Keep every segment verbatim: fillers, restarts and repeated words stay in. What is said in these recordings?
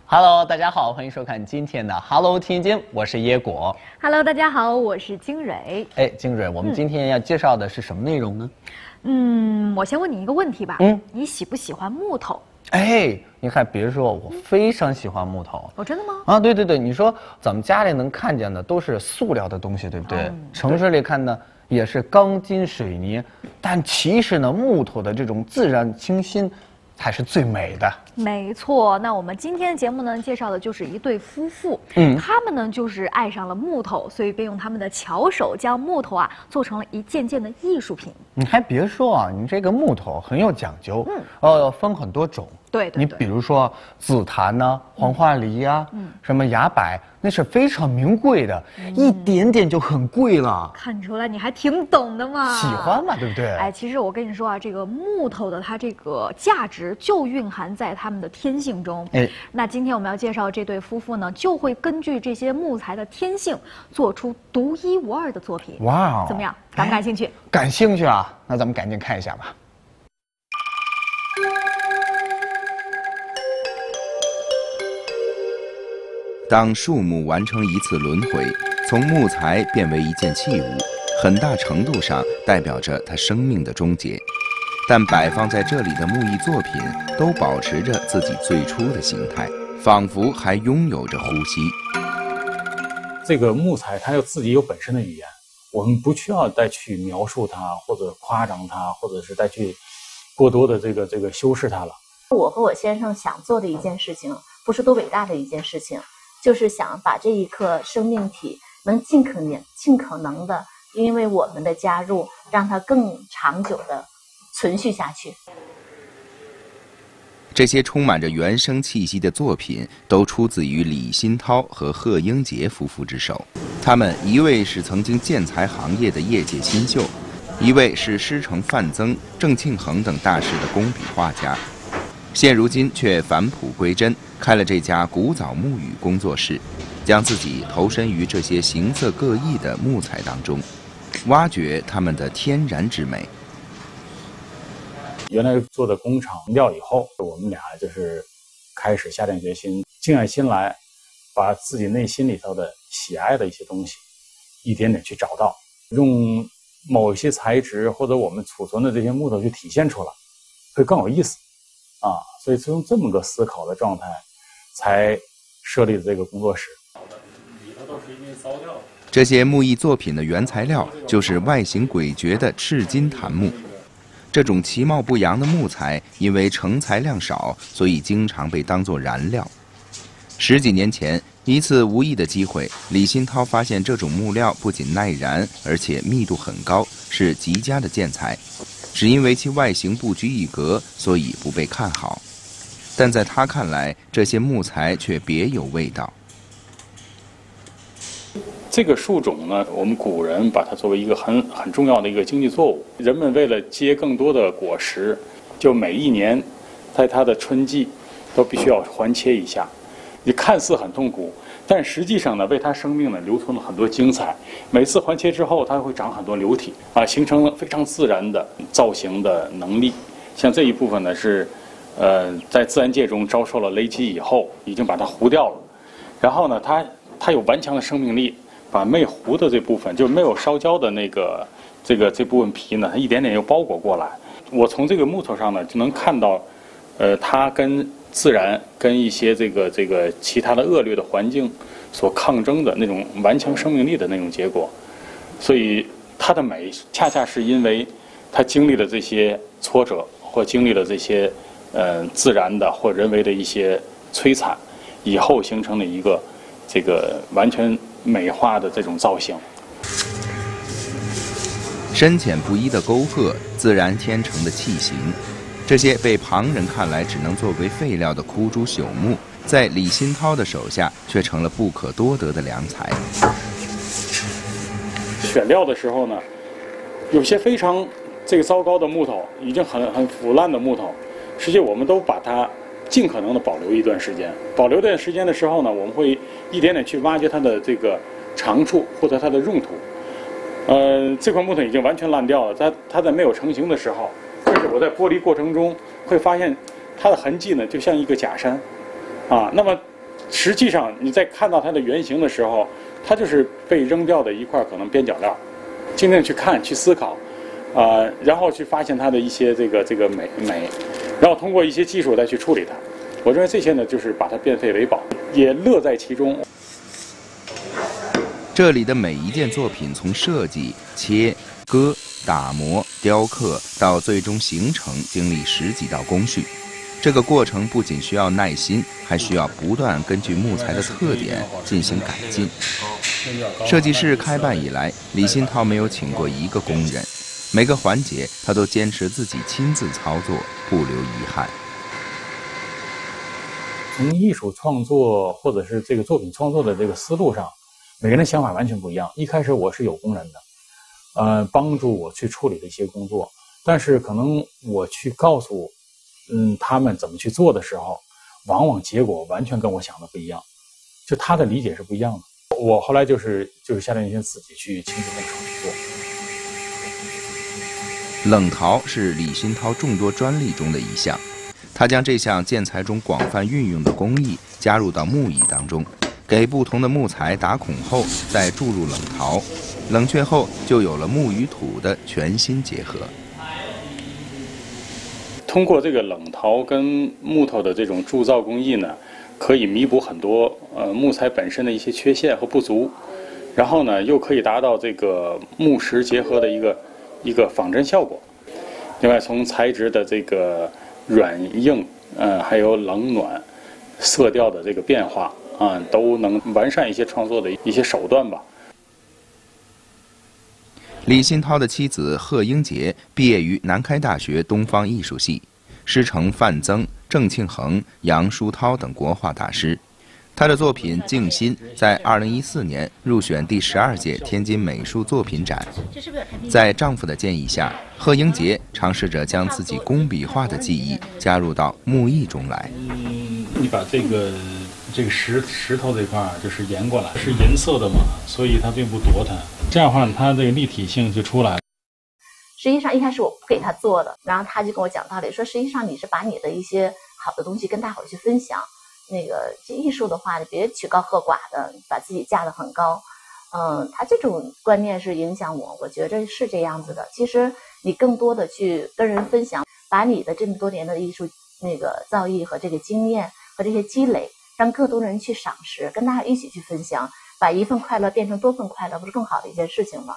Hello， 大家好，欢迎收看今天的 Hello 天津，我是椰果。 Hello， 大家好，我是金蕊。 哎，金蕊，我们今天要介绍的是什么内容呢？ 嗯，我先问你一个问题吧。嗯，你喜不喜欢木头？ 哎，你看，别说，我非常喜欢木头。 哦，真的吗？ 啊，对对对，你说咱们家里能看见的都是塑料的东西，对不对？嗯、城市里看呢也是钢筋水泥，但其实呢，木头的这种自然清新才是最美的。 没错，那我们今天的节目呢，介绍的就是一对夫妇。嗯，他们呢就是爱上了木头，所以便用他们的巧手将木头啊做成了一件件的艺术品。 你还别说啊，你这个木头很有讲究。嗯，呃，分很多种。 对对对， 你比如说紫檀呐、黄花梨呀、嗯，什么崖柏，那是非常名贵的，嗯、一点点就很贵了。 看出来你还挺懂的嘛， 喜欢嘛，对不对？ 哎，其实我跟你说啊，这个木头的它这个价值就蕴含在它们的天性中。哎，那今天我们要介绍这对夫妇呢，就会根据这些木材的天性，做出独一无二的作品。哇，怎么样？感不感兴趣？哎、 感兴趣啊！那咱们赶紧看一下吧。 当树木完成一次轮回，从木材变为一件器物，很大程度上代表着它生命的终结。但摆放在这里的木艺作品都保持着自己最初的形态，仿佛还拥有着呼吸。 这个木材它有自己有本身的语言，我们不需要再去描述它，或者夸张它，或者是再去过多的这个这个修饰它了。 我和我先生想做的一件事情，不是多伟大的一件事情。就是想把这一颗生命体能尽可能尽可能的，因为我们的加入，让它更长久的存续下去。 这些充满着原生气息的作品，都出自于李新涛和贺英杰夫妇之手。他们一位是曾经建材行业的业界新秀，一位是师承范曾、郑庆恒等大师的工笔画家。现如今却返璞归真，开了这家古早木语工作室，将自己投身于这些形色各异的木材当中，挖掘它们的天然之美。 原来做的工厂掉以后，我们俩就是开始下定决心，静下心来，把自己内心里头的喜爱的一些东西，一点点去找到，用某一些材质或者我们储存的这些木头去体现出来，会更有意思。啊，所以是用这么个思考的状态，才设立了这个工作室。 这些木艺作品的原材料就是外形诡谲的赤金檀木。这种其貌不扬的木材，因为成材量少，所以经常被当作燃料。十几年前，一次无意的机会，李新涛发现这种木料不仅耐燃，而且密度很高，是极佳的建材。只因为其外形不拘一格，所以不被看好。但在他看来，这些木材却别有味道。 这个树种呢，我们古人把它作为一个很很重要的一个经济作物。人们为了结更多的果实，就每一年在它的春季都必须要环切一下。你看似很痛苦，但实际上呢，为它生命呢留存了很多精彩。每次环切之后，它会长很多流体啊，形成了非常自然的造型的能力。像这一部分呢是，呃，在自然界中遭受了雷击以后，已经把它糊掉了。然后呢，它它有顽强的生命力，把没糊的这部分，就没有烧焦的那个这个这部分皮呢，它一点点又包裹过来。我从这个木头上呢就能看到，呃，它跟自然跟一些这个这个其他的恶劣的环境所抗争的那种顽强生命力的那种结果，所以它的美恰恰是因为它经历了这些挫折，或经历了这些呃自然的或人为的一些摧残，以后形成了一个这个完全美化的这种造型。 深浅不一的沟壑，自然天成的器形。这些被旁人看来只能作为废料的枯竹朽木，在李新涛的手下却成了不可多得的良材。 选料的时候呢，有些非常这个糟糕的木头，已经很很腐烂的木头，实际我们都把它尽可能的保留一段时间。保留这段时间的时候呢，我们会一点点去挖掘它的这个长处或者它的用途。呃，这块木头已经完全烂掉了，它它在没有成型的时候。就是我在剥离过程中会发现它的痕迹呢，就像一个假山，啊，那么实际上你在看到它的原型的时候，它就是被扔掉的一块可能边角料。静静去看、去思考，啊、呃，然后去发现它的一些这个这个美美，然后通过一些技术再去处理它。我认为这些呢，就是把它变废为宝，也乐在其中。 这里的每一件作品，从设计、切、割、打磨、雕刻到最终形成，经历十几道工序。这个过程不仅需要耐心，还需要不断根据木材的特点进行改进。设计室开办以来，李新涛没有请过一个工人，每个环节他都坚持自己亲自操作，不留遗憾。 从艺术创作或者是这个作品创作的这个思路上，每个人的想法完全不一样。一开始我是有工人的，呃，帮助我去处理的一些工作，但是可能我去告诉嗯，他们怎么去做的时候，往往结果完全跟我想的不一样，就他的理解是不一样的。我后来就是就是下定决心自己去亲自动手去做。冷陶是李新涛众多专利中的一项，他将这项建材中广泛运用的工艺加入到木艺当中，给不同的木材打孔后再注入冷陶，冷却后就有了木与土的全新结合。 通过这个冷陶跟木头的这种铸造工艺呢，可以弥补很多呃木材本身的一些缺陷和不足，然后呢又可以达到这个木石结合的一个一个仿真效果。另外，从材质的这个软硬，呃，还有冷暖、色调的这个变化啊，都能完善一些创作的一些手段吧。 李新涛的妻子贺英杰毕业于南开大学东方艺术系，师承范曾、郑庆恒、杨舒涛等国画大师。他的作品《静心》在二零一四年入选第十二届天津美术作品展。在丈夫的建议下，贺英杰尝试着将自己工笔画的技艺加入到木艺中来。 嗯，你把这个这个石石头这块就是沿过来，是银色的嘛，所以它并不夺它。这样的话，它这个立体性就出来了。 实际上一开始我不给他做的，然后他就跟我讲道理，说实际上你是把你的一些好的东西跟大伙儿去分享。那个这艺术的话，你别曲高和寡的，把自己架得很高。嗯，他这种观念是影响我，我觉着是这样子的。其实你更多的去跟人分享，把你的这么多年的艺术那个造诣和这个经验和这些积累，让更多的人去赏识，跟大家一起去分享，把一份快乐变成多份快乐，不是更好的一件事情吗？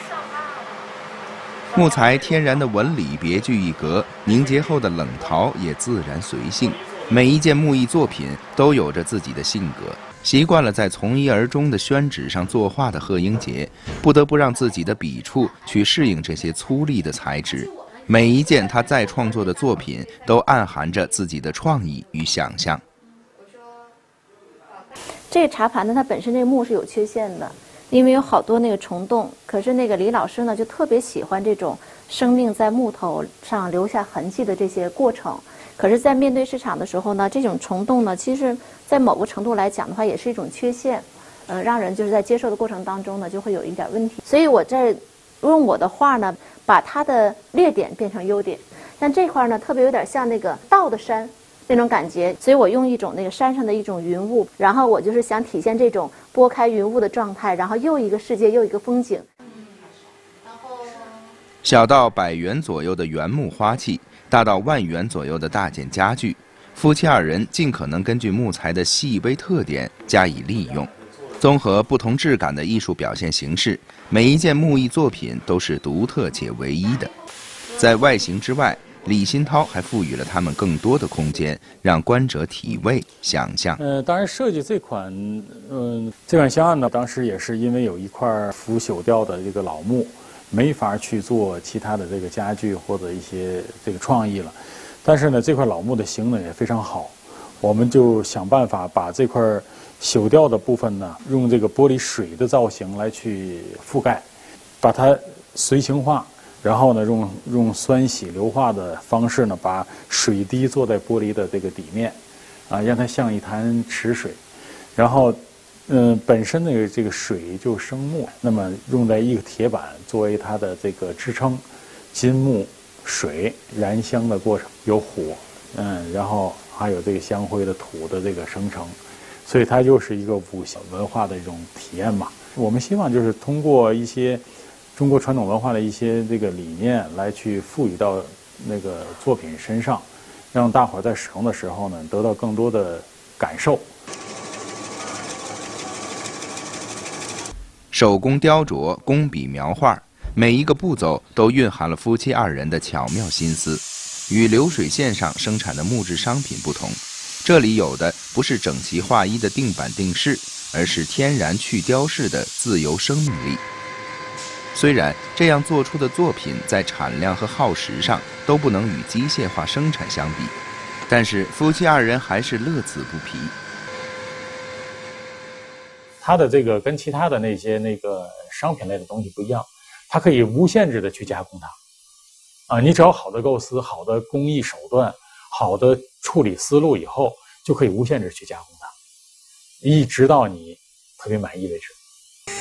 木材天然的纹理别具一格，凝结后的冷陶也自然随性。每一件木艺作品都有着自己的性格。习惯了在从一而终的宣纸上作画的贺英杰，不得不让自己的笔触去适应这些粗粝的材质。每一件他再创作的作品都暗含着自己的创意与想象。 这个茶盘呢，它本身这个木是有缺陷的，因为有好多那个虫洞。可是那个李老师呢，就特别喜欢这种生命在木头上留下痕迹的这些过程。可是，在面对市场的时候呢，这种虫洞呢，其实在某个程度来讲的话，也是一种缺陷，呃，让人就是在接受的过程当中呢，就会有一点问题。所以我在用我的画呢，把它的劣点变成优点。但这块呢，特别有点像那个倒的山那种感觉，所以我用一种那个山上的一种云雾，然后我就是想体现这种拨开云雾的状态，然后又一个世界，又一个风景。 小到百元左右的原木花器，大到万元左右的大件家具，夫妻二人尽可能根据木材的细微特点加以利用，综合不同质感的艺术表现形式，每一件木艺作品都是独特且唯一的。在外形之外，李新涛还赋予了他们更多的空间，让观者体味、想象。 呃，当然设计这款，嗯、呃，这款香案呢，当时也是因为有一块腐朽掉的这个老木，没法去做其他的这个家具或者一些这个创意了。但是呢，这块老木的形呢也非常好，我们就想办法把这块朽掉的部分呢，用这个玻璃水的造型来去覆盖，把它随形化。然后呢，用用酸洗硫化的方式呢，把水滴做在玻璃的这个底面，啊，让它像一潭池水。然后，嗯、呃，本身的这个水就生木，那么用在一个铁板作为它的这个支撑，金木水燃香的过程，有火，嗯，然后还有这个香灰的土的这个生成， 所以它又是一个五行文化的一种体验嘛。我们希望就是通过一些中国传统文化的一些这个理念来去赋予到那个作品身上，让大伙儿在使用的时候呢得到更多的感受。 手工雕琢、工笔描画，每一个步骤都蕴含了夫妻二人的巧妙心思。与流水线上生产的木质商品不同，这里有的不是整齐划一的定板定式，而是天然去雕饰的自由生命力。虽然这样做出的作品在产量和耗时上都不能与机械化生产相比，但是夫妻二人还是乐此不疲。 它的这个跟其他的那些那个商品类的东西不一样，它可以无限制的去加工它。啊，你只要好的构思、好的工艺手段、好的处理思路以后，就可以无限制去加工它，一直到你特别满意为止。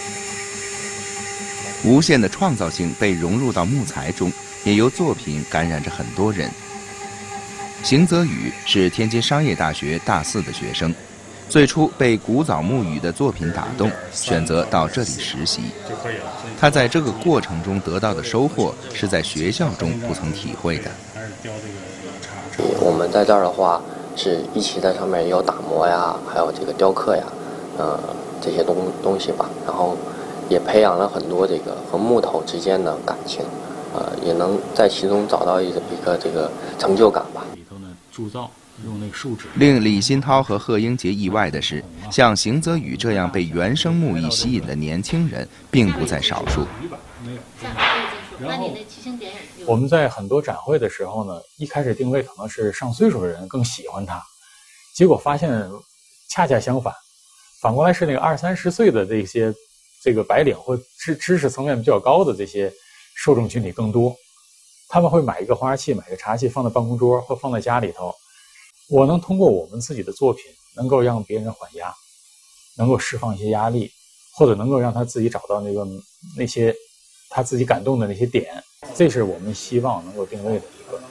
无限的创造性被融入到木材中，也由作品感染着很多人。邢泽宇是天津商业大学大四的学生，最初被古早木语的作品打动，选择到这里实习。他在这个过程中得到的收获，是在学校中不曾体会的。 我们在这儿的话，是一起在上面有打磨呀，还有这个雕刻呀，呃，这些东东西吧。然后也培养了很多这个和木头之间的感情，呃，也能在其中找到一个一个这个成就感吧。 里头呢，铸造。用那个树脂。 令李新涛和贺英杰意外的是，像邢泽宇这样被原生木艺吸引的年轻人并不在少数。 然后我们在很多展会的时候呢，一开始定位可能是上岁数的人更喜欢它，结果发现恰恰相反，反过来是那个二三十岁的这些这个白领或知知识层面比较高的这些受众群体更多，他们会买一个花器，买个茶器放在办公桌或放在家里头。我能通过我们自己的作品，能够让别人缓压，能够释放一些压力，或者能够让他自己找到那个那些他自己感动的那些点，这是我们希望能够定位的一个。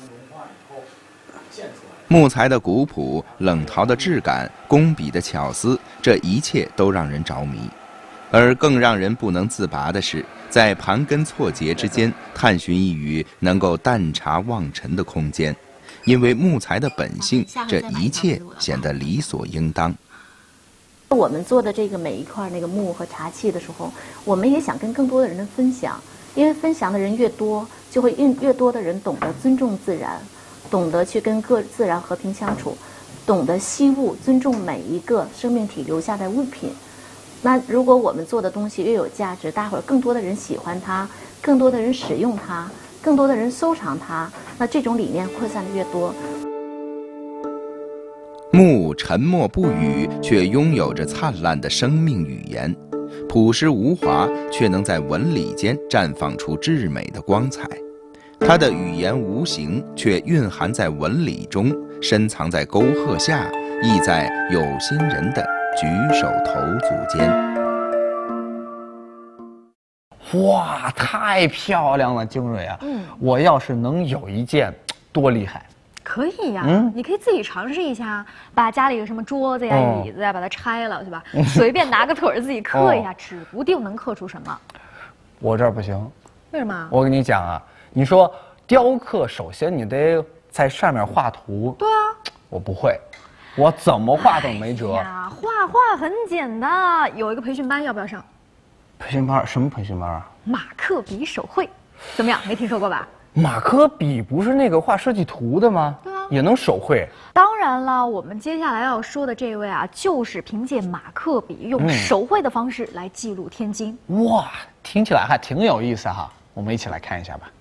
木材的古朴、冷陶的质感、工笔的巧思，这一切都让人着迷。而更让人不能自拔的是，在盘根错节之间探寻一隅能够淡茶忘尘的空间。因为木材的本性，这一切显得理所应当。 我们做的这个每一块那个木和茶器的时候，我们也想跟更多的人分享，因为分享的人越多，就会越越多的人懂得尊重自然，懂得去跟各自然和平相处，懂得惜物，尊重每一个生命体留下的物品。那如果我们做的东西越有价值，大伙儿更多的人喜欢它，更多的人使用它，更多的人收藏它，那这种理念扩散的越多。 木沉默不语，却拥有着灿烂的生命语言，朴实无华，却能在纹理间绽放出至美的光彩。它的语言无形，却蕴含在纹理中，深藏在沟壑下，亦在有心人的举手投足间。 哇，太漂亮了，精锐啊！嗯，我要是能有一件，多厉害！ 可以呀、啊，嗯、你可以自己尝试一下，把家里的什么桌子呀、哦、椅子呀，把它拆了，对吧？随便拿个腿儿自己刻一下，哦、指不定能刻出什么。 我这儿不行。 为什么？ 我跟你讲啊，你说雕刻，首先你得在上面画图。 对啊。 我不会，我怎么画都没辙。 哎呀，画画很简单，有一个培训班，要不要上？ 培训班？什么培训班啊？ 马克笔手绘，怎么样？没听说过吧？ 马克笔不是那个画设计图的吗？ 对啊， 也能手绘。 当然了，我们接下来要说的这位啊，就是凭借马克笔用手绘的方式来记录天津。 嗯、哇，听起来还挺有意思哈，我们一起来看一下吧。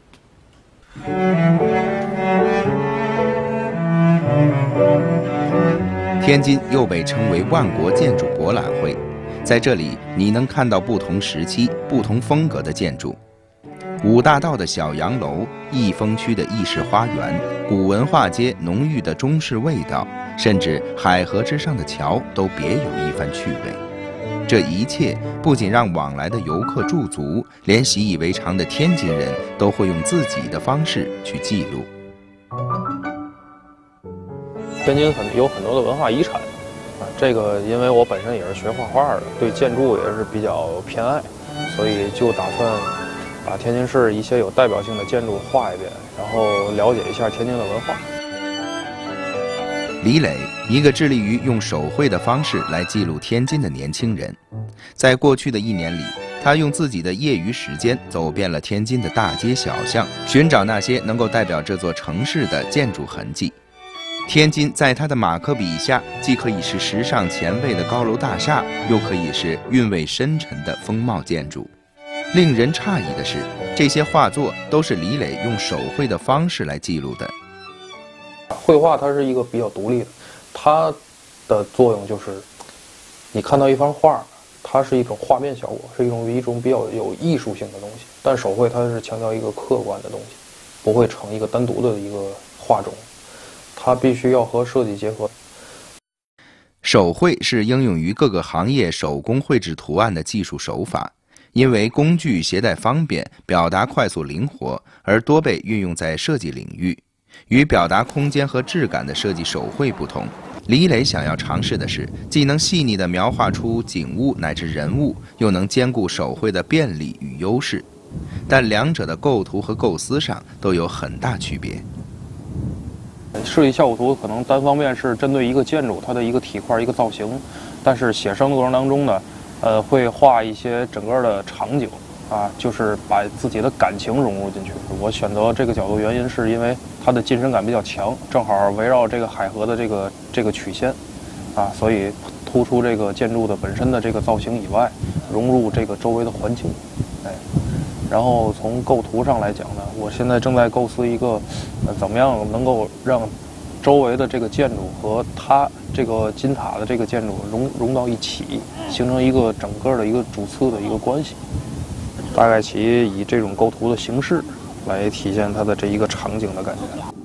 天津又被称为万国建筑博览会，在这里你能看到不同时期、不同风格的建筑。五大道的小洋楼，益丰区的意式花园，古文化街浓郁的中式味道，甚至海河之上的桥都别有一番趣味。这一切不仅让往来的游客驻足，连习以为常的天津人都会用自己的方式去记录。 天津很有很多的文化遗产， 啊，这个因为我本身也是学画画的，对建筑也是比较偏爱，所以就打算把天津市一些有代表性的建筑画一遍，然后了解一下天津的文化。 李磊，一个致力于用手绘的方式来记录天津的年轻人，在过去的一年里，他用自己的业余时间走遍了天津的大街小巷，寻找那些能够代表这座城市的建筑痕迹。天津在他的马克笔下，既可以是时尚前卫的高楼大厦，又可以是韵味深沉的风貌建筑。令人诧异的是，这些画作都是李磊用手绘的方式来记录的。 绘画它是一个比较独立的，它的作用就是，你看到一幅画，它是一种画面效果，是一种一种比较有艺术性的东西。但手绘它是强调一个客观的东西，不会成一个单独的一个画种，它必须要和设计结合。 手绘是应用于各个行业手工绘制图案的技术手法，因为工具携带方便，表达快速灵活，而多被运用在设计领域。与表达空间和质感的设计手绘不同，李磊想要尝试的是，既能细腻地描画出景物乃至人物，又能兼顾手绘的便利与优势。但两者的构图和构思上都有很大区别。 设计效果图可能单方面是针对一个建筑它的一个体块一个造型，但是写生的过程当中呢，呃，会画一些整个的场景。啊，就是把自己的感情融入进去。我选择这个角度原因是因为它的近身感比较强，正好围绕这个海河的这个这个曲线，啊，所以突出这个建筑的本身的这个造型以外，融入这个周围的环境。哎，然后从构图上来讲呢，我现在正在构思一个，呃，怎么样能够让周围的这个建筑和它这个金塔的这个建筑融融到一起，形成一个整个的一个主次的一个关系。大概其以这种构图的形式来体现它的这一个场景的感觉。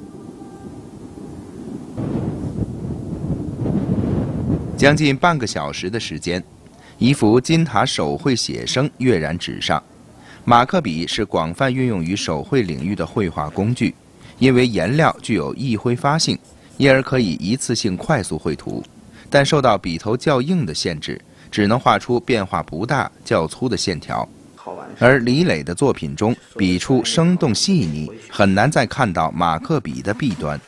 将近半个小时的时间，一幅金塔手绘写生跃然纸上。马克笔是广泛运用于手绘领域的绘画工具，因为颜料具有易挥发性，因而可以一次性快速绘图，但受到笔头较硬的限制，只能画出变化不大、较粗的线条。而李磊的作品中，笔触生动细腻，很难再看到马克笔的弊端。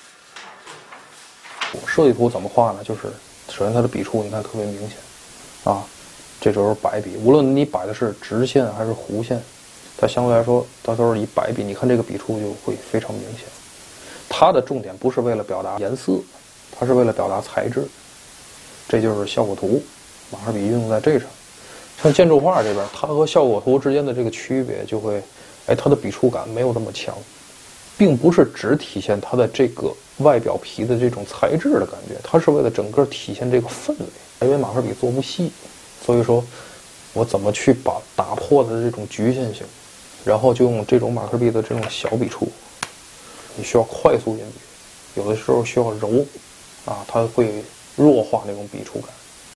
我设计图怎么画呢？就是首先它的笔触，你看特别明显，啊，这时候白笔，无论你摆的是直线还是弧线，它相对来说，它都是以白笔。你看这个笔触就会非常明显。它的重点不是为了表达颜色，它是为了表达材质，这就是效果图，马克笔运用在这上。像建筑画这边，它和效果图之间的这个区别就会，哎，它的笔触感没有那么强，并不是只体现它的这个外表皮的这种材质的感觉，它是为了整个体现这个氛围。因为马克笔做不细，所以说，我怎么去把打破的这种局限性，然后就用这种马克笔的这种小笔触，你需要快速运笔，有的时候需要揉，啊，它会弱化那种笔触感。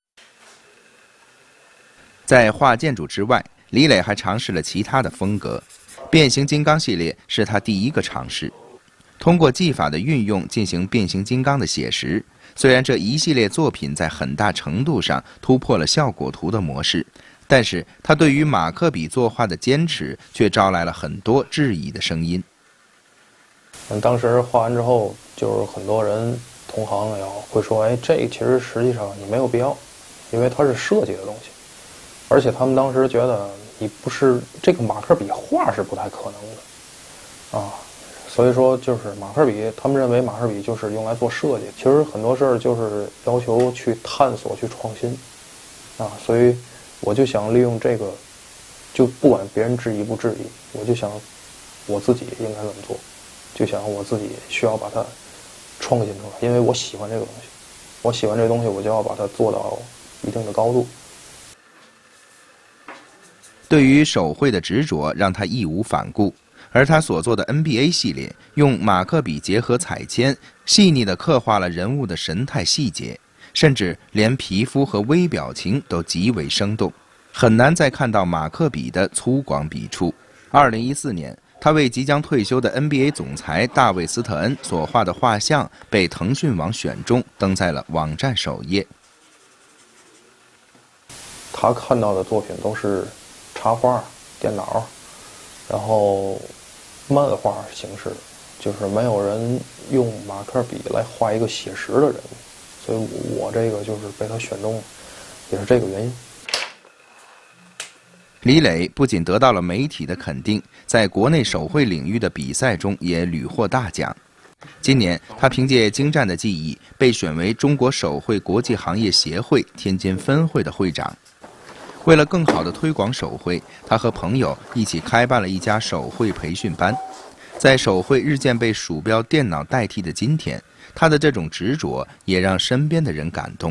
在画建筑之外，李磊还尝试了其他的风格。变形金刚系列是他第一个尝试，通过技法的运用进行变形金刚的写实。虽然这一系列作品在很大程度上突破了效果图的模式，但是他对于马克笔作画的坚持却招来了很多质疑的声音。 当时画完之后，就是很多人同行也会说，哎，这其实实际上你没有必要，因为它是设计的东西。而且他们当时觉得你不是这个马克笔画是不太可能的，啊，所以说就是马克笔，他们认为马克笔就是用来做设计。其实很多事儿就是要求去探索、去创新，啊，所以我就想利用这个，就不管别人质疑不质疑，我就想我自己应该怎么做，就想我自己需要把它创新出来，因为我喜欢这个东西，我喜欢这个东西，我就要把它做到一定的高度。 对于手绘的执着让他义无反顾，而他所做的 N B A 系列用马克笔结合彩铅，细腻地刻画了人物的神态细节，甚至连皮肤和微表情都极为生动，很难再看到马克笔的粗犷笔触。二零一四年，他为即将退休的 N B A 总裁大卫·斯特恩所画的画像被腾讯网选中，登在了网站首页。 他看到的作品都是插画、电脑，然后漫画形式，就是没有人用马克笔来画一个写实的人物，所以我这个就是被他选中了，也是这个原因。 李磊不仅得到了媒体的肯定，在国内手绘领域的比赛中也屡获大奖。今年，他凭借精湛的技艺被选为中国手绘国际行业协会天津分会的会长。为了更好地推广手绘，他和朋友一起开办了一家手绘培训班。在手绘日渐被鼠标、电脑代替的今天，他的这种执着也让身边的人感动。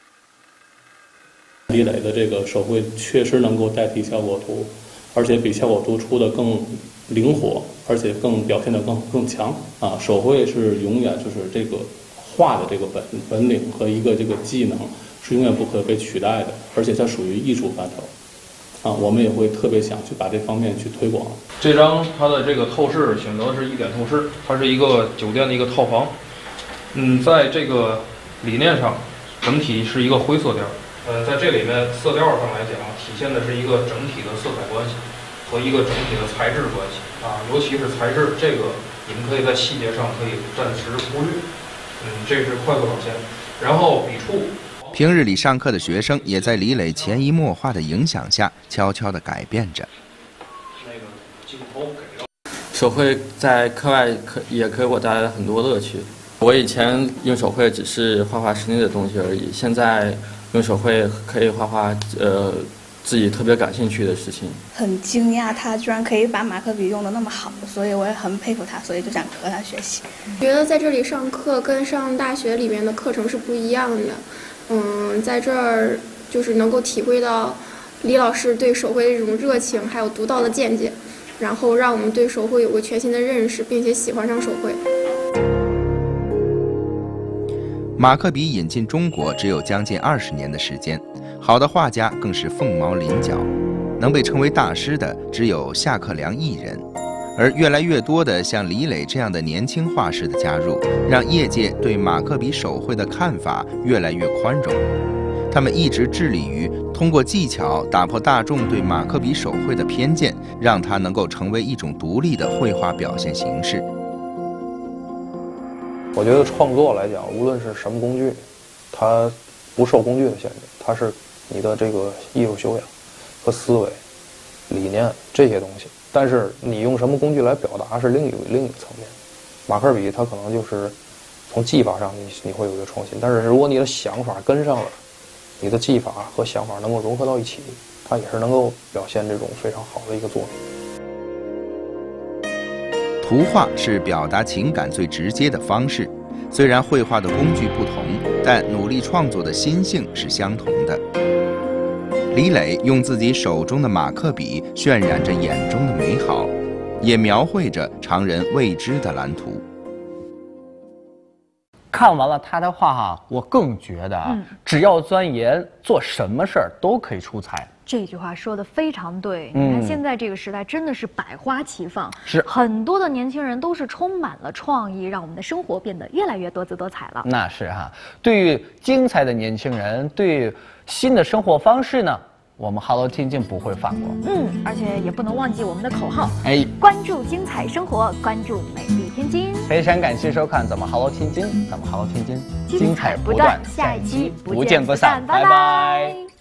李磊的这个手绘确实能够代替效果图，而且比效果图出的更灵活，而且更表现得更更强啊！手绘是永远就是这个画的这个本本领和一个这个技能是永远不可被取代的，而且它属于艺术范畴啊！我们也会特别想去把这方面去推广。 这张它的这个透视选择是一点透视，它是一个酒店的一个套房。嗯，在这个理念上，整体是一个灰色调。呃，在这里面色调上来讲，体现的是一个整体的色彩关系和一个整体的材质关系啊，尤其是材质，这个你们可以在细节上可以暂时忽略。嗯，这是快速表现。然后笔触， 平日里上课的学生也在李磊潜移默化的影响下，悄悄地改变着。 那个镜头给到手绘在课外可也给我带来了很多乐趣。我以前用手绘只是画画室内的东西而已，现在用手绘可以画画呃自己特别感兴趣的事情。 很惊讶他居然可以把马克笔用得那么好，所以我也很佩服他，所以就想和他学习。 觉得在这里上课跟上大学里面的课程是不一样的，嗯，在这儿就是能够体会到李老师对手绘的这种热情，还有独到的见解，然后让我们对手绘有个全新的认识，并且喜欢上手绘。 马克笔引进中国只有将近二十年的时间，好的画家更是凤毛麟角，能被称为大师的只有夏克良一人。而越来越多的像李磊这样的年轻画师的加入，让业界对马克笔手绘的看法越来越宽容。他们一直致力于通过技巧打破大众对马克笔手绘的偏见，让它能够成为一种独立的绘画表现形式。 我觉得创作来讲，无论是什么工具，它不受工具的限制，它是你的这个艺术修养和思维、理念这些东西。但是你用什么工具来表达是另一个另一个层面。马克笔它可能就是从技法上你你会有一个创新，但是如果你的想法跟上了，你的技法和想法能够融合到一起，它也是能够表现这种非常好的一个作品。 图画是表达情感最直接的方式，虽然绘画的工具不同，但努力创作的心性是相同的。李磊用自己手中的马克笔渲染着眼中的美好，也描绘着常人未知的蓝图。 看完了他的画哈，我更觉得啊，嗯、只要钻研，做什么事儿都可以出彩。 这句话说的非常对，你看现在这个时代真的是百花齐放， 是很多的年轻人都是充满了创意，让我们的生活变得越来越多姿多彩了。 那是哈，对于精彩的年轻人，对于新的生活方式呢，我们 Hello 天津不会放过。 嗯，而且也不能忘记我们的口号， 哎， 关注精彩生活，关注美丽天津。 非常感谢收看咱们 Hello 天津，咱们 Hello 天津精彩不断，下一期不见不散，拜拜。